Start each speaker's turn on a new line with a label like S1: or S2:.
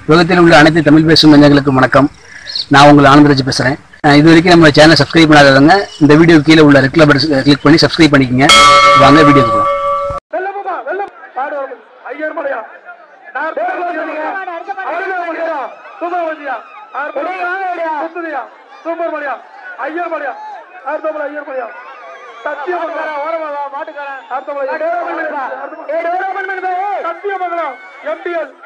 S1: உலகத்தில் உள்ள அனைத்து தமிழ் பேசும் நெஞ்சங்களுக்கு வணக்கம். நான் உங்கள் ஆனந்தராஜ் பேசுறேன். இது வரைக்கும் நம்ம சேனலை சப்ஸ்கிரைப் பண்ணாதவங்க இந்த வீடியோ கீழே உள்ள ரெட் கலர் பட்டன் கிளிக் பண்ணி சப்ஸ்கிரைப் பண்ணிக்கங்க. வாங்க வீடியோக்கு போலாம்.
S2: சத்தியமங்கலம் எம்டிஎல்